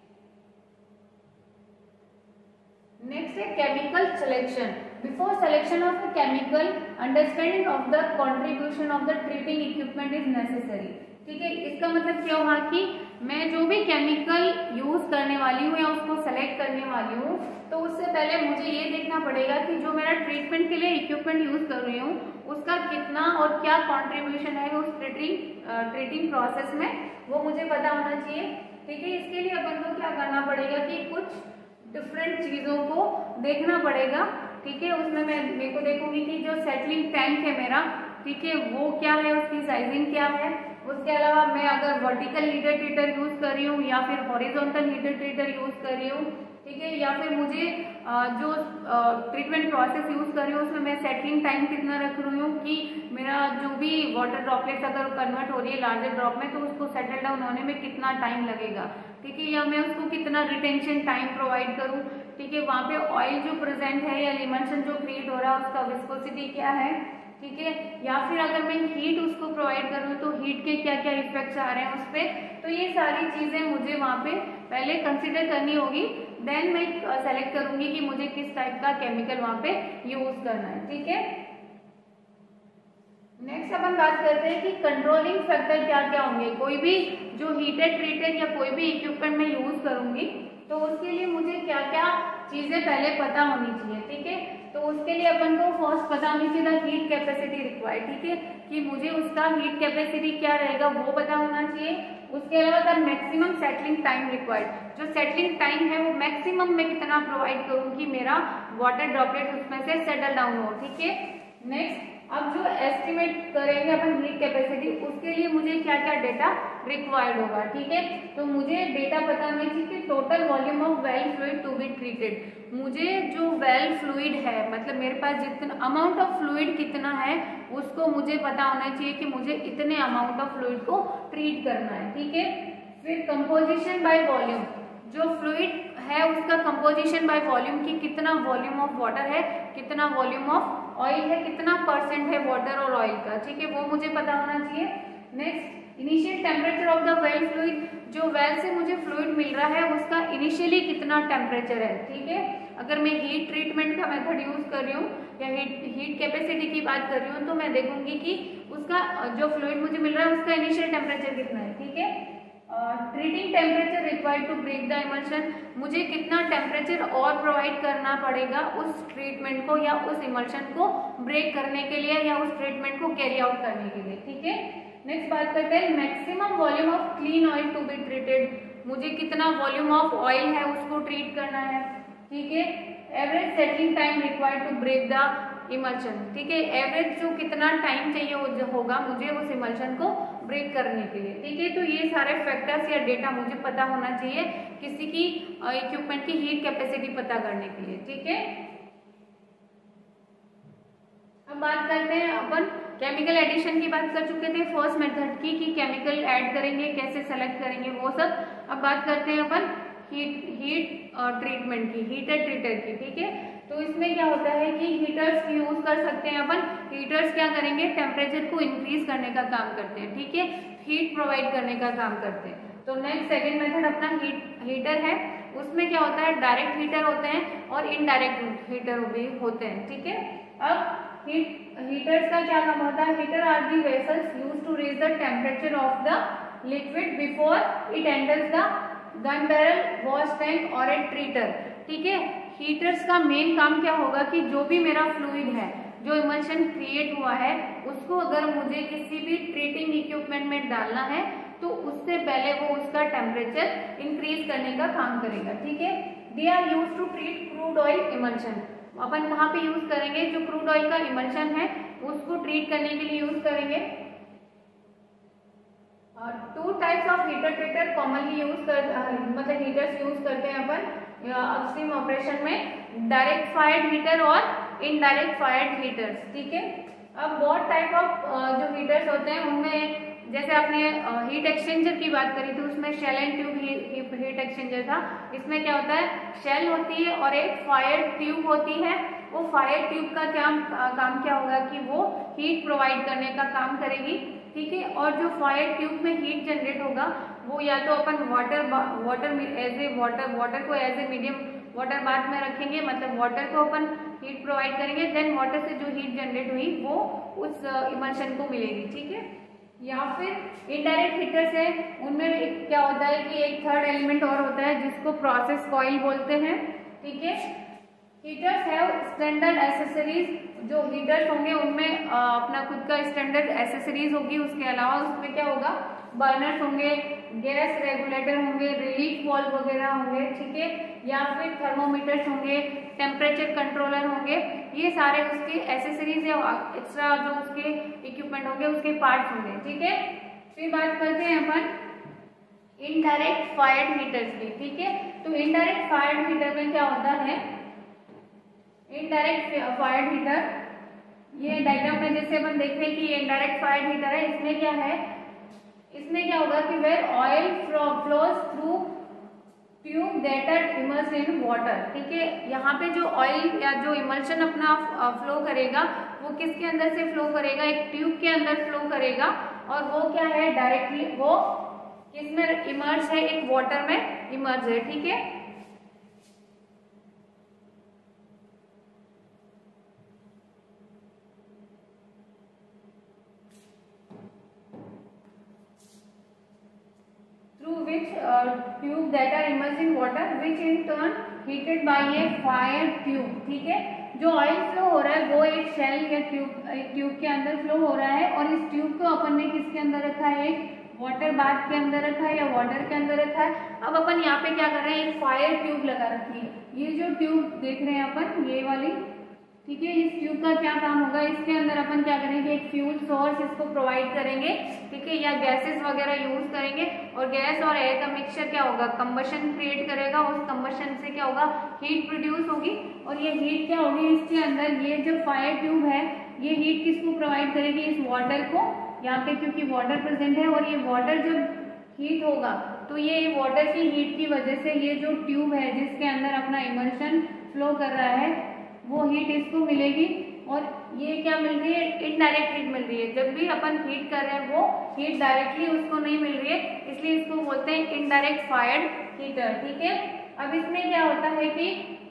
A: नेक्स्ट है chemical selection. Before selection of the chemical, understanding of the contribution of the treating equipment is necessary. ठीक है, इसका मतलब क्या हुआ कि मैं जो भी केमिकल यूज करने वाली हूँ या उसको सेलेक्ट करने वाली हूँ, तो उससे पहले मुझे ये देखना पड़ेगा कि जो मेरा ट्रीटमेंट के लिए इक्विपमेंट यूज कर रही हूँ उसका कितना और क्या कंट्रीब्यूशन है उस ट्रीटिंग ट्रीटिंग प्रोसेस में, वो मुझे पता होना चाहिए। ठीक है, इसके लिए अपन को क्या करना पड़ेगा कि कुछ डिफरेंट चीजों को देखना पड़ेगा। ठीक है, उसमें मैं मेरे को देखूंगी कि जो सेटलिंग टैंक है मेरा, ठीक है, वो क्या है, उसकी साइजिंग क्या है। उसके अलावा मैं अगर वर्टिकल हीटर ट्रीटर यूज कर रही हूँ या फिर हॉरिजॉन्टल हीटर ट्रीटर यूज कर रही हूँ, ठीक है, या फिर मुझे जो ट्रीटमेंट प्रोसेस यूज कर रही हूँ उसमें मैं सेटलिंग टाइम कितना रख रही हूँ कि मेरा जो भी वाटर ड्रॉपलेट्स अगर कन्वर्ट हो रही है लार्जर ड्रॉप में तो उसको सेटल डाउन होने में कितना टाइम लगेगा। ठीक है, या मैं उसको कितना रिटेंशन टाइम प्रोवाइड करूँ। ठीक है, वहाँ पे ऑयल जो प्रेजेंट है या इमल्शन जो क्रिएट हो रहा है उसका विस्कोसिटी क्या है। ठीक है, या फिर अगर मैं हीट उसको प्रोवाइड कर रही हूँ तो हीट के क्या क्या इफेक्ट्स आ रहे हैं उस पर। तो ये सारी चीजें मुझे वहाँ पे पहले कंसिडर करनी होगी, देन मैं सेलेक्ट करूंगी कि मुझे किस टाइप का केमिकल वहाँ पे यूज करना है। ठीक है, नेक्स्ट अपन बात करते हैं कि कंट्रोलिंग फैक्टर क्या क्या होंगे। कोई भी जो हीटेड ट्रीटेड या कोई भी इक्विपमेंट में यूज करूंगी तो उसके लिए मुझे क्या क्या चीजें पहले पता होनी चाहिए। ठीक है, तो उसके लिए अपन को फर्स्ट पता होनी चाहिए हीट कैपेसिटी रिक्वायर्ड। ठीक है, कि मुझे उसका हीट कैपेसिटी क्या रहेगा वो पता होना चाहिए। उसके अलावा the maximum settling time required, जो सेटलिंग टाइम है वो मैक्सिमम में कितना प्रोवाइड करूँ कि मेरा वाटर ड्रॉपलेट उसमें से सेटल डाउन हो। ठीक है, नेक्स्ट अब जो एस्टिमेट करेंगे अपन हीट कैपेसिटी, उसके लिए मुझे क्या क्या डेटा रिक्वायर्ड होगा। ठीक है, तो मुझे डेटा पता होना चाहिए कि total volume of well fluid to be treated, मुझे जो वेल फ्लूइड है मतलब मेरे पास जितना अमाउंट ऑफ फ्लूइड कितना है उसको मुझे पता होना चाहिए कि मुझे इतने अमाउंट ऑफ फ्लूइड को ट्रीट करना है। ठीक है, फिर कंपोजिशन बाय वॉल्यूम, जो फ्लूइड है उसका कंपोजिशन बाय वॉल्यूम की कितना वॉल्यूम ऑफ वाटर है, कितना वॉल्यूम ऑफ ऑयल है, कितना परसेंट है वाटर और ऑयल का। ठीक है, वो मुझे पता होना चाहिए। Next initial temperature of the well fluid, जो वेल से मुझे फ्लूइड मिल रहा है उसका इनिशियली कितना टेम्परेचर है। ठीक है, अगर मैं हीट ट्रीटमेंट का मेथड यूज कर रही हूँ या हीट हीट कैपेसिटी की बात कर रही हूँ तो मैं देखूंगी कि उसका जो फ्लूइड मुझे मिल रहा है उसका इनिशियल टेम्परेचर कितना है। ठीक है, treating temperature required to break the emulsion, मुझे कितना टेम्परेचर और प्रोवाइड करना पड़ेगा उस ट्रीटमेंट को या उस इमल्शन को ब्रेक करने के लिए या उस ट्रीटमेंट को कैरी आउट करने के लिए। ठीक है, नेक्स्ट बात करते हैं maximum volume of clean oil to be treated, मुझे कितना वॉल्यूम ऑफ ऑयल है उसको ट्रीट करना है। ठीक है, average settling time required to break the emulsion, ठीक है, एवरेज जो कितना टाइम चाहिए हो, होगा मुझे उस इमल्शन को ब्रेक करने के लिए। ठीक है, तो ये सारे फैक्टर्स या डेटा मुझे पता होना चाहिए किसी की इक्विपमेंट की हीट कैपेसिटी पता करने के लिए। ठीक है, अब बात करते हैं अपन केमिकल एडिशन की बात कर चुके थे फर्स्ट मेथड की कि केमिकल ऐड करेंगे कैसे सेलेक्ट करेंगे वो सब। अब बात करते हैं अपन हीट हीट ट्रीटमेंट की, हीटर ट्रीटर की। ठीक है, तो इसमें क्या होता है कि हीटर्स यूज कर सकते हैं अपन। हीटर्स क्या करेंगे, टेम्परेचर को इंक्रीज करने का काम करते हैं। ठीक है, हीट प्रोवाइड करने का काम करते हैं। तो नेक्स्ट सेकेंड मेथड अपना हीट हीटर है। उसमें क्या होता है, डायरेक्ट हीटर होते हैं और इनडायरेक्ट हीटर भी होते हैं, ठीक है। अब हीट हीटर्स का क्या काम होता है, heater are the vessels used to raise the temperature of the liquid before it enters the gun barrel, wash tank और ए ट्रीटर, ठीक है। हीटर्स का मेन काम क्या होगा कि जो भी मेरा फ्लूइड है, जो इमल्शन क्रिएट हुआ है, उसको अगर मुझे किसी भी ट्रीटिंग इक्विपमेंट में डालना है तो उससे पहले वो उसका टेम्परेचर इंक्रीज करने का काम करेगा, ठीक है। They are used to treat crude oil emulsion. अपन कहाँ पे यूज करेंगे, जो क्रूड ऑयल का इमल्शन है उसको ट्रीट करने के लिए यूज करेंगे। Two types of heater treater commonly use कर मतलब हीटर्स यूज करते हैं अपन अपस्ट्रीम ऑपरेशन में, डायरेक्ट फायर्ड हीटर और इनडायरेक्ट फायर्ड हीटर्स, ठीक है। अब बहुत टाइप ऑफ जो हीटर्स होते हैं उनमें जैसे आपने हीट एक्सचेंजर की बात करी थी, उसमें shell and tube heat exchanger था। इसमें क्या होता है, शेल होती है और एक फायर ट्यूब होती है। वो फायर ट्यूब का क्या काम क्या होगा कि वो हीट प्रोवाइड करने का काम करेगी, ठीक है। और जो फायर ट्यूब में हीट जनरेट होगा वो या तो अपन water water as a water water को as a medium water bath में रखेंगे, मतलब वाटर को अपन हीट प्रोवाइड करेंगे, देन वाटर से जो हीट जनरेट हुई वो उस इमल्शन को मिलेगी, ठीक है। या फिर इनडायरेक्ट हीटर्स है, उनमें क्या होता है कि एक थर्ड एलिमेंट और होता है जिसको प्रोसेस कॉइल बोलते हैं, ठीक है। हीटर्स है स्टैंडर्ड एसेसरीज, जो हीटर्स होंगे उनमें आ, अपना खुद का स्टैंडर्ड एसेसरीज होगी, उसके अलावा उसमें क्या होगा, बर्नर्स होंगे, गैस रेगुलेटर होंगे, रिलीफ वाल्व वगैरह होंगे, ठीक है। या फिर थर्मोमीटर्स होंगे, टेम्परेचर कंट्रोलर होंगे, ये सारे उसके एसेसरीज या एक्स्ट्रा जो उसके इक्विपमेंट होंगे उसके पार्ट्स होंगे, ठीक है। फिर बात करते हैं अपन इनडायरेक्ट फायर्ड हीटर्स की, ठीक है। तो इनडायरेक्ट फायर्ड हीटर में क्या होता है, इनडायरेक्ट फायर्ड हीटर, ये डायग्राम में जैसे अपन देख रहे हैं कि ये इनडायरेक्ट फायर्ड हीटर है। इसमें क्या है, इसमें क्या होगा कि where oil flows through tube that are immersed in water, ठीक है। यहाँ पे जो ऑयल या जो इमल्शन अपना फ्लो करेगा वो किसके अंदर से फ्लो करेगा, एक ट्यूब के अंदर फ्लो करेगा, और वो क्या है, डायरेक्टली वो किसमें इमर्ज है, एक वाटर में इमर्ज है, ठीक है। which uh, tube that are immersed in water which in turn heated by a fire tube, ठीक है। जो ऑयल फ्लो हो रहा है वो एक शेल या ट्यूब एक ट्यूब के अंदर फ्लो हो रहा है, और इस ट्यूब को अपन ने किसके अंदर रखा है, एक वाटर बाथ के अंदर रखा है या वाटर के अंदर रखा है। अब अपन यहाँ पे क्या कर रहे हैं, एक फायर ट्यूब लगा रखी है। ये जो ट्यूब देख रहे हैं अपन, ये वाली, ठीक है। इस ट्यूब का क्या काम होगा, इसके अंदर अपन क्या करेंगे, एक फ्यूल सोर्स इसको प्रोवाइड करेंगे, ठीक है, या गैसेस वगैरह यूज करेंगे, और गैस और एयर का मिक्सचर क्या होगा, कंबशन क्रिएट करेगा। उस कंबशन से क्या होगा, हीट प्रोड्यूस होगी, और ये हीट क्या होगी, इसके अंदर ये जो फायर ट्यूब है ये हीट किसको प्रोवाइड करेगी, इस वाटर को। यहाँ पे क्योंकि वाटर प्रेजेंट है, और ये वाटर जब हीट होगा तो ये वाटर की हीट की वजह से ये जो ट्यूब है जिसके अंदर अपना इमल्शन फ्लो कर रहा है वो हीट इसको मिलेगी, और ये क्या मिल रही है, इनडायरेक्ट हीट मिल रही है। जब भी अपन हीट कर रहे हैं वो हीट डायरेक्टली उसको नहीं मिल रही है, इसलिए इसको बोलते हैं इनडायरेक्ट फायर्ड हीटर, ठीक है। अब इसमें क्या होता है कि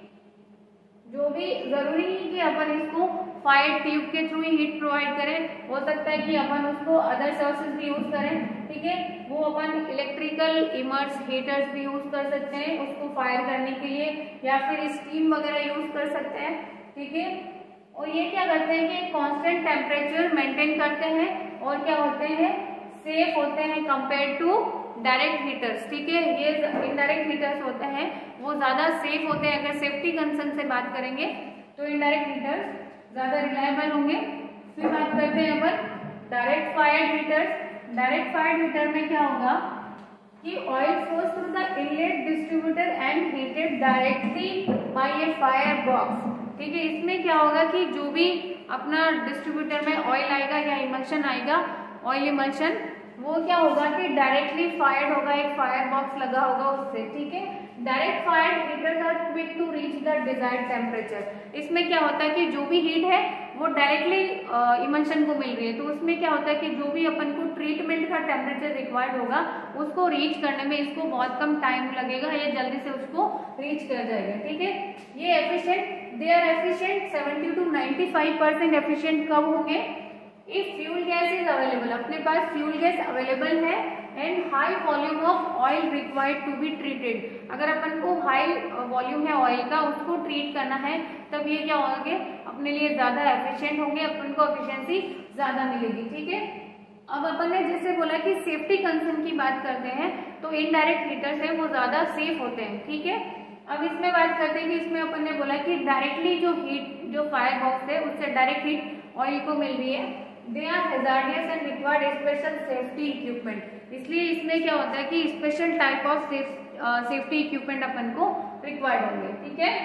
A: जो भी जरूरी नहीं कि अपन इसको फायर ट्यूब के थ्रू ही हीट प्रोवाइड करें, हो सकता है कि अपन उसको अदर सोर्सेज भी यूज करें, ठीक है। वो अपन इलेक्ट्रिकल इमर्स हीटर्स भी यूज कर सकते हैं उसको फायर करने के लिए, या फिर स्टीम वगैरह यूज कर सकते हैं, ठीक है। और ये क्या करते हैं कि कांस्टेंट टेम्परेचर मेंटेन करते हैं, और क्या होते हैं, सेफ होते हैं कंपेयर टू डायरेक्ट हीटर्स, ठीक है। ये इनडायरेक्ट हीटर्स होते हैं वो ज्यादा सेफ होते हैं। अगर सेफ्टी कंसर्न से बात करेंगे तो इनडायरेक्ट हीटर्स ज्यादा रिलायबल होंगे। फिर बात करते हैं अपन direct fired heaters. Direct fired heater में क्या होगा कि oil flows through the inlet distributor and heated directly by a fire box, ठीक है। इसमें क्या होगा कि जो भी अपना डिस्ट्रीब्यूटर में ऑयल आएगा या इमल्शन आएगा, ऑयल इमल्शन, वो क्या होगा कि डायरेक्टली फायर्ड होगा, एक फायर बॉक्स लगा होगा उससे, ठीक है। Direct fired heaters are quick to reach the desired temperature. इसमें क्या होता है कि जो भी हीट है वो डायरेक्टली इमल्शन को मिल रही है, तो उसमें क्या होता है कि जो भी अपन को ट्रीटमेंट का टेम्परेचर रिक्वायर्ड होगा उसको रीच करने में इसको बहुत कम टाइम लगेगा, ये जल्दी से उसको रीच कर जाएगा। ठीक है, ये efficient, they are efficient seventy to ninety five percent efficient कब होंगे? If fuel gas is available, अपने पास फ्यूल गैस अवेलेबल है and high volume of oil required to be treated, अगर अपन को हाई वॉल्यूम है ऑयल का उसको ट्रीट करना है तब ये क्या होंगे? अपने लिए ज्यादा एफिशिएंट होंगे, अपन को एफिशिएंसी ज्यादा मिलेगी। ठीक है, अब अपन ने जैसे बोला कि सेफ्टी कंसर्न की बात करते हैं तो इनडायरेक्ट हीटर्स है वो ज्यादा सेफ होते हैं। ठीक है, अब इसमें बात करते हैं कि इसमें अपन ने बोला कि डायरेक्टली जो हीट जो फायर बॉक्स है उससे डायरेक्ट हीट ऑयल को मिल रही है, they are hazardous and required special safety equipment, इसलिए इसमें क्या होता है कि special type of safety equipment अपन को रिक्वायर्ड होंगे। ठीक है,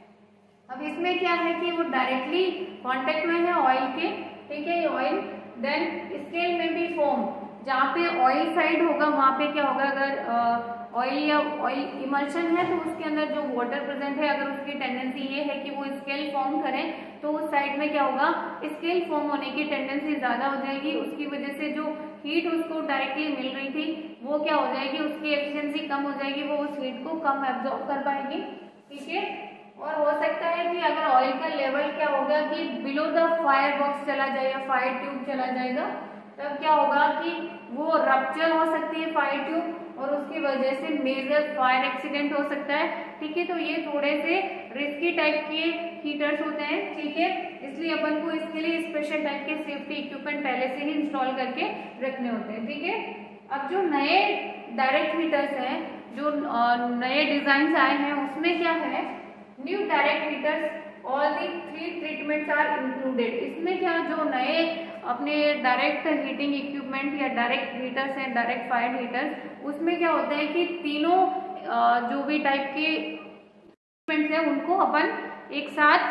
A: अब इसमें क्या है कि वो डायरेक्टली कांटेक्ट में है ऑयल के। ठीक है, ऑयल देन स्केल में भी फॉर्म, जहाँ पे ऑयल साइड होगा वहाँ पे क्या होगा, अगर ऑयल या ऑयल इमल्शन है तो उसके अंदर जो वाटर प्रेजेंट है अगर उसकी टेंडेंसी ये है कि वो स्केल फॉर्म करें तो उस साइड में क्या होगा, स्केल फॉर्म होने की टेंडेंसी ज्यादा हो जाएगी, उसकी वजह से जो हीट उसको डायरेक्टली मिल रही थी वो क्या हो जाएगी, उसकी एफिशिएंसी कम हो जाएगी, वो उस हीट को कम एब्जॉर्ब कर पाएगी। ठीक है, और हो सकता है कि अगर ऑयल का लेवल क्या होगा कि बिलो द फायर बॉक्स चला जाएगा, फायर ट्यूब चला जाएगा, तब क्या होगा कि वो रप्चर हो सकती है फायर ट्यूब और उसकी वजह से मेजर फायर एक्सीडेंट हो सकता है। ठीक है, तो ये थोड़े से रिस्की टाइप के हीटर्स होते हैं। ठीक है, इसलिए अपन को इसके लिए स्पेशल टाइप के सेफ्टी इक्विपमेंट पहले से ही इंस्टॉल करके रखने होते हैं। ठीक है, अब जो नए डायरेक्ट हीटर्स हैं, जो नए डिजाइन आए हैं उसमें क्या है, new direct heaters all the three treatments are included, इसमें क्या जो नए अपने डायरेक्ट हीटिंग इक्विपमेंट या डायरेक्ट हीटर्स हैं, डायरेक्ट फायर हीटर्स, उसमें क्या होता है कि तीनों जो भी टाइप के इक्विपमेंट्स हैं उनको अपन एक साथ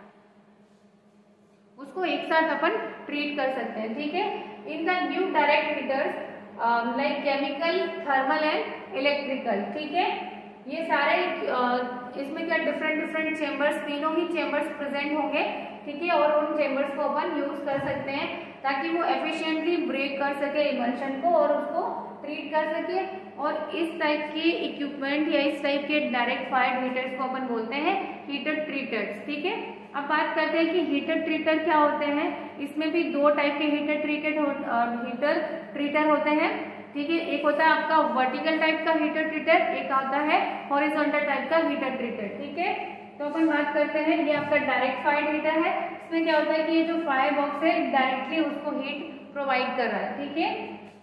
A: उसको एक साथ अपन ट्रीट कर सकते हैं। ठीक है, in the new direct heaters like chemical, thermal and electrical. ठीक है, ये सारे uh, इसमें क्या डिफरेंट डिफरेंट चेम्बर्स, तीनों ही चेम्बर्स प्रेजेंट होंगे। ठीक है, और उन चेम्बर्स को अपन यूज कर सकते हैं ताकि वो एफिशिएंटली ब्रेक कर सके इमल्शन को और उसको ट्रीट कर सके, और इस टाइप के इक्विपमेंट या इस टाइप के डायरेक्ट फायर हीटर्स को अपन बोलते हैं हीटर ट्रीटर्स। ठीक है, अब बात करते हैं कि हीटर ट्रीटर क्या होते हैं। इसमें भी दो टाइप के हीटर ट्रीटेड हीटर ट्रीटर होते हैं। ठीक है, एक होता है आपका वर्टिकल टाइप का हीटर ट्रीटर, एक आता है हॉरिजॉन्टल टाइप का हीटर ट्रीटर। ठीक है, तो अपन बात करते हैं, ये आपका डायरेक्ट फायर हीटर है। इसमें क्या होता है कि ये जो फायर बॉक्स है डायरेक्टली उसको हीट प्रोवाइड कर रहा है। ठीक है,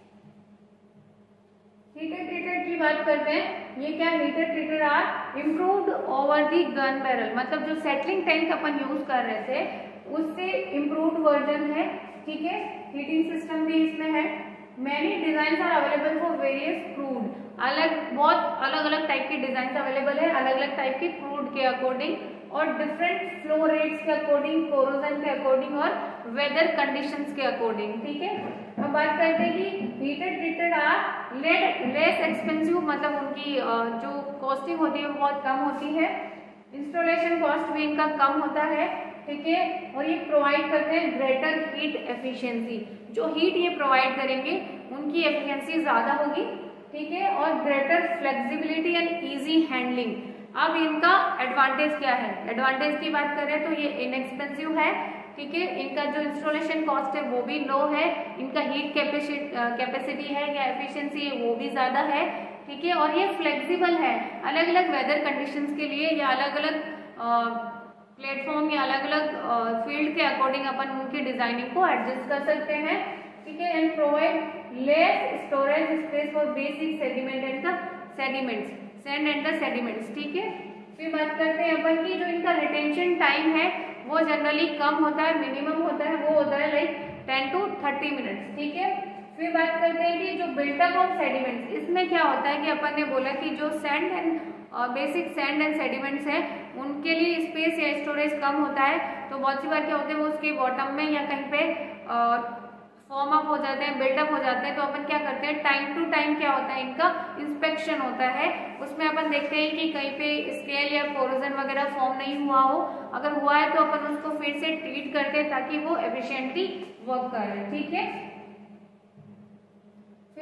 A: हीटर ट्रीटर की बात करते हैं, ये क्या heater treater are improved over the gun barrel, मतलब जो सेटलिंग टैंक अपन यूज कर रहे थे उससे इम्प्रूव्ड वर्जन है। ठीक है, हीटिंग सिस्टम भी इसमें है। Many design are available for various crude, अलग बहुत अलग अलग टाइप के डिजाइन अवेलेबल है अलग अलग टाइप के क्रूड के अकॉर्डिंग और डिफरेंट फ्लो रेट्स के अकॉर्डिंग, कोरोजन के अकॉर्डिंग और वेदर कंडीशंस के अकॉर्डिंग। ठीक है, अब बात करते हैं कि heater treated are less expensive, मतलब उनकी जो कॉस्टिंग होती है वो बहुत कम होती है, इंस्टॉलेशन कॉस्ट भी इनका कम होता है। ठीक है, और ये प्रोवाइड करते हैं ग्रेटर हीट एफिशिएंसी, जो हीट ये प्रोवाइड करेंगे उनकी एफिशिएंसी ज्यादा होगी। ठीक है, और greater flexibility and easy handling. अब इनका एडवांटेज क्या है, एडवांटेज की बात करें तो ये इनएक्सपेंसिव है। ठीक है, इनका जो इंस्टॉलेशन कॉस्ट है वो भी लो है, इनका हीट कैपेसिटी है या एफिशिएंसी है वो भी ज्यादा है। ठीक है, और ये फ्लेक्सिबल है, अलग अलग वेदर कंडीशंस के लिए या अलग अलग प्लेटफॉर्म या अलग अलग फील्ड के अकॉर्डिंग अपन उनकी डिजाइनिंग को एडजस्ट कर सकते हैं। ठीक है, and provide less storage space for basic sediment and the sediments, sand and the sediments. ठीक है, फिर बात करते हैं अपन की जो इनका रिटेंशन टाइम है वो जनरली कम होता है, मिनिमम होता है, वो होता है like ten to thirty minutes. ठीक है, फिर बात करते हैं कि जो बिल्टअप ऑफ सेडिमेंट्स, इसमें क्या होता है कि अपन ने बोला कि जो sand and basic sand and sediments हैं उनके लिए स्पेस या स्टोरेज कम होता है, तो बहुत सी बार क्या होता है वो उसके बॉटम में या कहीं पे फॉर्म अप हो जाते हैं, बिल्डअप हो जाते हैं, तो अपन क्या करते हैं टाइम टू टाइम क्या होता है इनका इंस्पेक्शन होता है, उसमें अपन देखते हैं कि कहीं पे स्केल या कोरोजन वगैरह फॉर्म नहीं हुआ हो, अगर हुआ है तो अपन उसको फिर से ट्रीट करते हैं ताकि वो एफिशिएंटली वर्क करे। ठीक है,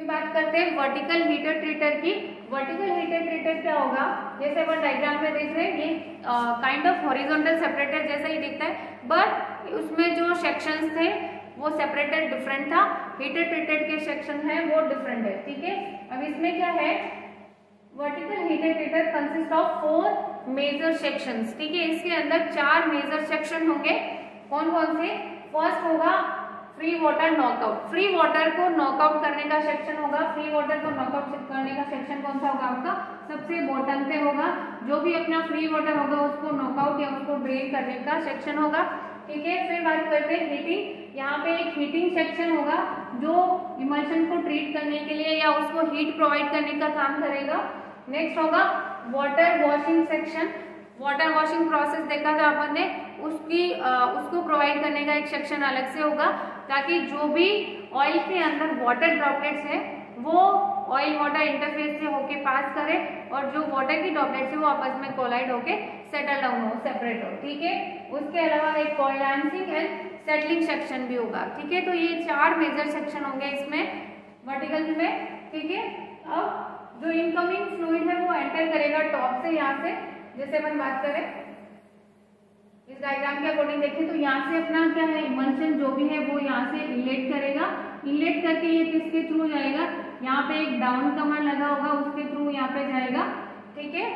A: बात करते हैं वर्टिकल हीटर ट्रीटर की। वर्टिकल हीटर ट्रीटर क्या होगा, जैसे अपन डायग्राम में देख रहे हैं, ये काइंड ऑफ हॉरिजॉन्टल सेपरेटर जैसा ही दिखता है, बट उसमें जो सेक्शंस थे वो सेपरेटेड डिफरेंट था। हीटर ट्रीटेड के सेक्शन है वो डिफरेंट है, ठीक है। अब इसमें क्या है, vertical heater treater consist of four major sections, ठीक है। इसके अंदर चार मेजर सेक्शन होंगे। कौन कौन से? फर्स्ट होगा free water knockout. Free water को नॉकआउट करने का सेक्शन होगा। फ्री वाटर को नॉकआउट करने का सेक्शन कौन सा होगा आपका? सबसे बॉटम पे होगा। जो भी अपना फ्री वाटर होगा उसको नॉकआउट या उसको ड्रेन करने का सेक्शन होगा, ठीक है। फिर बात करते हैं हीटिंग। यहाँ पे एक हीटिंग सेक्शन होगा जो इमल्शन को ट्रीट करने के लिए या उसको हीट प्रोवाइड करने का काम करेगा। नेक्स्ट होगा water washing section. Water washing process देखा था अपन ने, उसकी आ, उसको प्रोवाइड करने का एक सेक्शन अलग से होगा, ताकि जो भी ऑयल के अंदर वाटर ड्रॉपलेट्स है वो ऑयल वाटर इंटरफेस से होके पास करे और जो वाटर की ड्रॉपलेट्स है वो आपस में कोलाइड होके सेटल डाउन हो, सेपरेट हो, ठीक है। उसके अलावा एक कोइलांसिंग एंड सेटलिंग सेक्शन भी होगा, ठीक है। तो ये चार मेजर सेक्शन होंगे इसमें वर्टिकल में, ठीक है। अब जो इनकमिंग फ्लूइड है वो एंटर करेगा टॉप से, यहाँ से। जैसे अपन बात करें इस डायग्राम के अकॉर्डिंग देखें तो यहाँ से अपना क्या है, इमल्शन जो भी है वो यहाँ से इनलेट करेगा। इनलेट करके ये किसके थ्रू जाएगा, यहाँ पे एक डाउन कमर लगा होगा उसके थ्रू यहाँ पे जाएगा, ठीक है।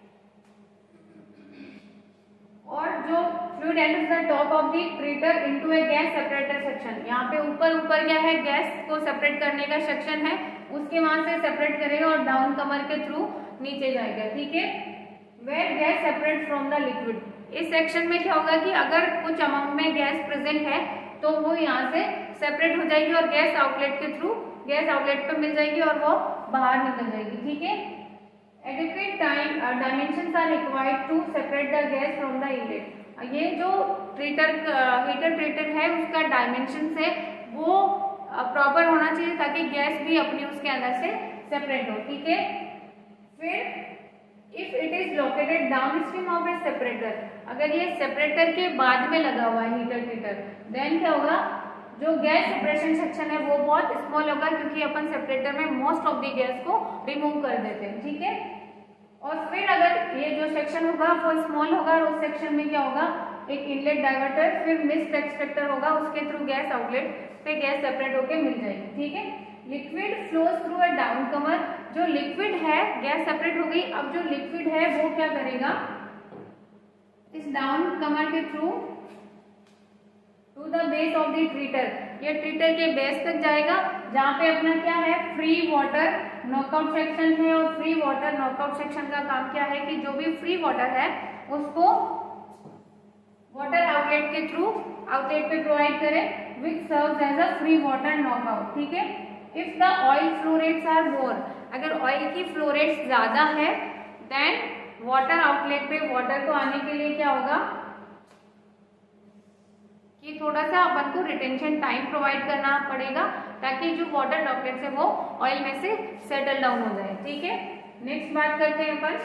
A: और जो fluid enters the top of the treater into a gas separator section. यहाँ पे ऊपर ऊपर क्या है, गैस को सेपरेट करने का सेक्शन है, उसके वहां से सेपरेट करेगा और डाउन कमर के थ्रू नीचे जाएगा, ठीक है। Where gas separate from the liquid. इस सेक्शन में क्या होगा कि अगर कुछ अमाउंट में गैस प्रेजेंट है तो वो यहाँ से सेपरेट हो जाएगी और गैस आउटलेट के थ्रू गैस आउटलेट पे मिल जाएगी और वो बाहर निकल जाएगी, ठीक है। Adequate time dimensions are required to separate the gas from the inlet. ये जो ट्रीटर हीटर ट्रीटर है उसका डायमेंशन है वो प्रॉपर होना चाहिए ताकि गैस भी अपनी उसके अंदर से सेपरेट हो, ठीक है। फिर if it is located downstream of a separator, अगर ये सेपरेटर के बाद में लगा हुआ है हीटर ट्रीटर, देन क्या होगा, जो गैस सेपरेशन सेक्शन है वो बहुत स्मॉल होगा क्योंकि अपन सेपरेटर में मोस्ट ऑफ द गैस को रिमूव कर देते हैं, ठीक है। और फिर अगर ये जो सेक्शन होगा वो स्मॉल होगा और उस सेक्शन में क्या होगा, एक इनलेट डाइवर्टर, फिर मिस्ट एक्सट्रैक्टर होगा, उसके थ्रू गैस आउटलेट पे गैस सेपरेट होके मिल जाएगी, ठीक है। Liquid flows through a downcomer. जो लिक्विड है गैस सेपरेट हो गई, अब जो लिक्विड है वो क्या करेगा, इस डाउन कमर के through to the base of the treater, ये ट्रीटर के बेस तक जाएगा जहाँ पे अपना क्या है, फ्री वाटर नॉकआउट सेक्शन है। और फ्री वाटर नॉकआउट सेक्शन का काम क्या है कि जो भी फ्री वाटर है उसको वाटर आउटलेट के थ्रू आउटलेट पे प्रोवाइड करे, which serves as a free water knockout, ठीक है। If the oil flow rates are more, अगर ऑयल की फ्लो रेट्स ज्यादा है देन वाटर आउटलेट पे वाटर को आने के लिए क्या होगा कि थोड़ा सा अपन को रिटेंशन टाइम प्रोवाइड करना पड़ेगा ताकि जो वाटर ड्रॉपलेट्स है वो ऑयल में से सेटल डाउन हो जाए, ठीक है। नेक्स्ट बात करते हैं अपन,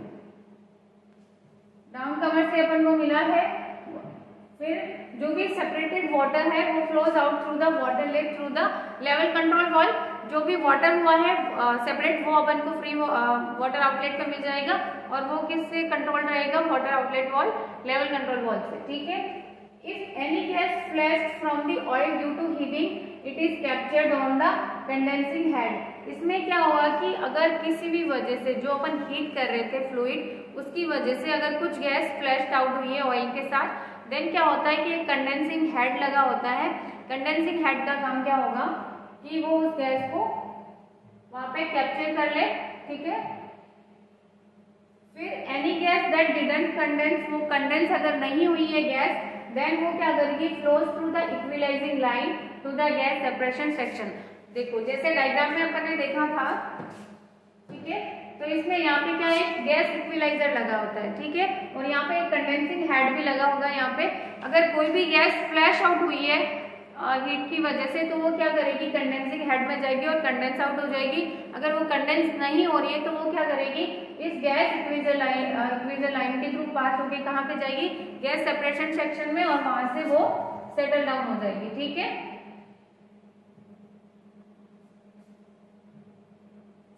A: डाउन कमर से अपन को मिला है, फिर जो भी सेपरेटेड वाटर है वो flows out through the water leg through the level control valve. जो भी वाटर हुआ है सेपरेट वो अपन को फ्री वाटर आउटलेट पे मिल जाएगा और वो किससे कंट्रोल रहेगा, water outlet valve, level control valve से, ठीक है। If any gas flash from the oil due to heating it is captured on the condensing head. इसमें क्या होगा कि अगर किसी भी वजह से जो अपन हीट कर रहे थे फ्लूइड उसकी वजह से अगर कुछ गैस फ्लैश आउट हुई है ऑयल के साथ, देन क्या होता है कि एक कंडेंसिंग हेड लगा होता है। कंडेंसिंग हेड का काम क्या होगा कि वो उस गैस को वहां पे कैप्चर कर ले, ठीक है। फिर any gas that didn't condense, वो कंडेंस अगर नहीं हुई है गैस, देन वो क्या करेगी, flows through the equalising line to the gas separation section. देखो जैसे डायग्राम में अपन ने देखा था, ठीक है, तो इसमें यहाँ पे क्या है, गैस इक्विलाइजर लगा होता है, ठीक है, और यहाँ पे एक कंडेंसिंग हेड भी लगा होगा। यहाँ पे अगर कोई भी गैस फ्लैश आउट हुई है हीट की वजह से तो वो क्या करेगी, कंडेंसिंग हेड में जाएगी और कंडेंस आउट हो जाएगी। अगर वो कंडेंस नहीं हो रही है तो वो क्या करेगी, इस gas equaliser line equaliser line के थ्रू पास होके कहाँ पे जाएगी, गैस सेपरेशन सेक्शन में, और वहां से वो सेटल डाउन हो जाएगी, ठीक है।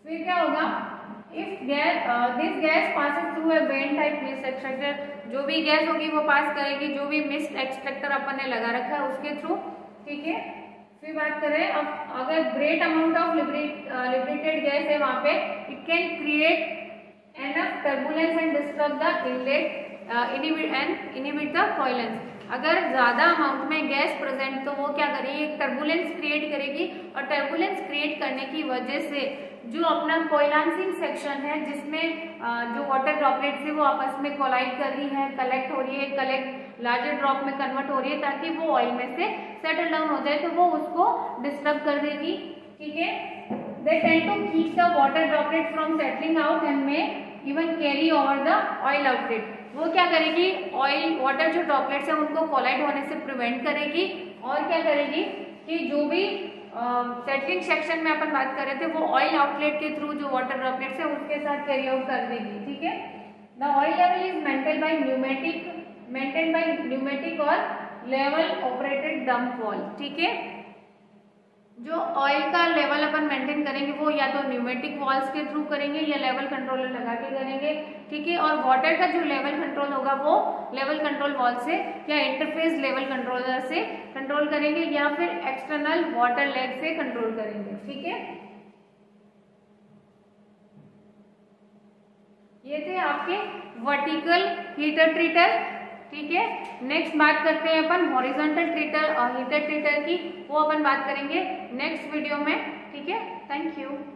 A: फिर क्या होगा, if gas this gas passes through a vane type mist extractor, जो भी गैस होगी वो पास करेगी जो भी मिस्ट एक्सट्रैक्टर अपन ने लगा रखा है उसके थ्रू, ठीक है। फिर बात करें अब, अगर great amount of liberated gas है वहां पे, it can create enough turbulence and disturb the inlet inhibit and inhibit the coalescence. अगर ज्यादा अमाउंट में गैस प्रेजेंट तो वो क्या करेगी, एक टर्बुलेंस क्रिएट करेगी, और टर्बुलेंस क्रिएट करने की वजह से जो अपना कोइलांसिंग सेक्शन है जिसमें जो वाटर ड्रॉपलेट्स है वो आपस में कोलाइड कर रही है, कलेक्ट हो रही है, कलेक्ट लार्जर ड्रॉप में कन्वर्ट हो रही है ताकि वो ऑयल में से सेटल डाउन हो जाए, तो वो उसको डिस्टर्ब कर देगी, ठीक है। They tend to keep the water droplet from settling out and may even carry over the oil outlet. वो क्या करेगी, ऑयल वाटर जो ड्रॉपलेट्स है उनको कोलाइड होने से प्रिवेंट करेगी, और क्या करेगी कि जो भी सेटलिंग uh, सेक्शन में अपन बात कर रहे थे वो ऑयल आउटलेट के थ्रू जो वाटर ड्रॉपलेट्स है उसके साथ कैरी आउट कर देगी, ठीक है। The oil level is maintain by pneumatic maintain by pneumatic और लेवल ऑपरेटेड डंप वॉल, ठीक है। जो ऑयल का लेवल अपन मेंटेन करेंगे वो या तो न्यूमेटिक वॉल्स के थ्रू करेंगे या लेवल कंट्रोलर लगा के करेंगे, ठीक है। और वाटर का जो लेवल कंट्रोल होगा वो लेवल कंट्रोल वॉल से या इंटरफेस लेवल कंट्रोलर से कंट्रोल करेंगे या फिर एक्सटर्नल वाटर लेग से कंट्रोल करेंगे, ठीक है। ये थे आपके वर्टिकल हीटर ट्रीटर, ठीक है। नेक्स्ट बात करते हैं अपन हॉरिजॉन्टल ट्रीटर और हीटर ट्रीटर की, वो अपन बात करेंगे नेक्स्ट वीडियो में, ठीक है। Thank you.